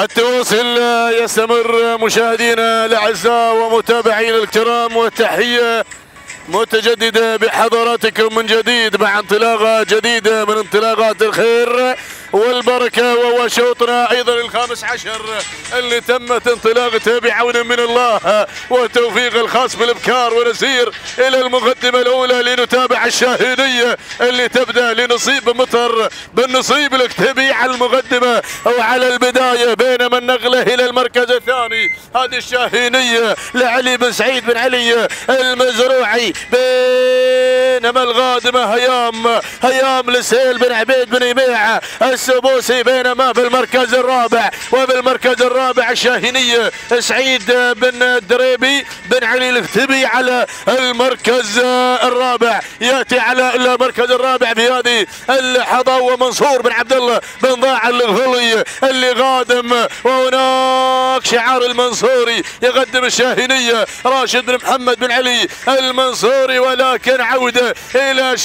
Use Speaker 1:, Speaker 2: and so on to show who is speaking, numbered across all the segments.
Speaker 1: التواصل يستمر مشاهدينا الاعزاء ومتابعينا الكرام، والتحيه متجدده بحضراتكم من جديد مع انطلاقه جديده من انطلاقات الخير والبركه، وهو شوطنا ايضا الخامس عشر اللي تمت انطلاقته بعون من الله والتوفيق الخاص بالابكار، ونسير الى المقدمه الاولى لنتابع الشاهينيه اللي تبدا لنصيب مطر بالنصيب الاكتبي على المقدمه او على البدايه، بينما النقله الى المركز الثاني هذه الشاهينيه لعلي بن سعيد بن علي المزروعي، بينما القادمه هيام لسهيل بن عبيد بن يبيع السبوسي، بينما في المركز الرابع وبالمركز الرابع الشاهينيه سعيد بن الدريبي بن علي الاكتبي على المركز الرابع. ياتي على المركز الرابع في هذه اللحظه ومنصور بن عبد الله بن ضاع الغلي اللي قادم، وهناك شعار المنصوري يقدم الشاهينيه راشد بن محمد بن علي المنصوري، ولكن عوده الى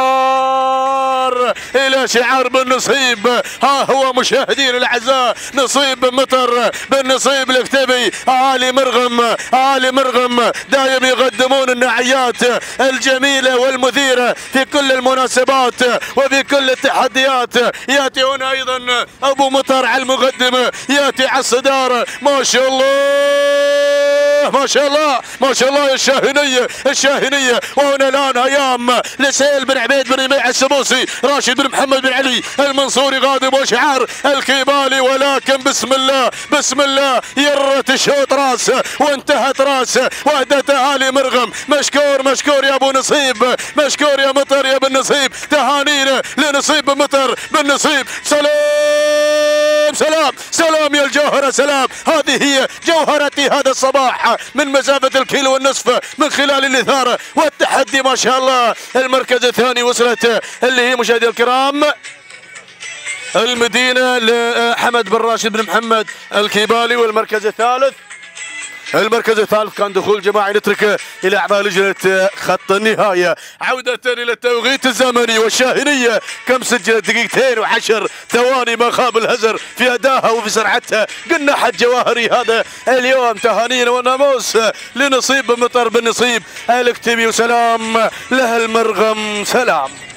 Speaker 1: شعار بالنصيب. ها هو مشاهدين الاعزاء نصيب بن مطر بالنصيب الاكتبي، آل مرغم دايم يقدمون النعيات الجميله والمثيره في كل المناسبات وفي كل التحديات. ياتي هنا ايضا ابو مطر على المقدمه، ياتي على الصداره، ما شاء الله يا الشاهينيه. وهنا الان هيام لسهيل بن عبيد بن يبيع السبوسي، راشد بن محمد بن علي المنصوري قادم وشعار الكيبالي، ولكن بسم الله يرت الشوط راسه وانتهت راسه وهدته آل مرغم. مشكور يا ابو نصيب، مشكور يا مطر يا بن نصيب، تهانينا لنصيب بن مطر بن نصيب. سلام يا الجوهره، سلام. هذه هي جوهرتي هذا الصباح من مسافه الكيلو والنصف من خلال الاثاره والتحدي. ما شاء الله المركز الثاني وصلت اللي هي مشاهدي الكرام المدينه لحمد بن راشد بن محمد الكيبالي، والمركز الثالث كان دخول جماعي. نتركه الى اعضاء لجنه خط النهايه. عوده الى التوقيت الزمني، والشاهينيه كم سجلت 2 و10 ثواني ما خاب الهزر في ادائها وفي سرعتها. قلنا حد جواهري هذا اليوم. تهانينا والناموس لنصيب بن مطر بن نصيب الاكتبي، وسلام له المرغم، سلام.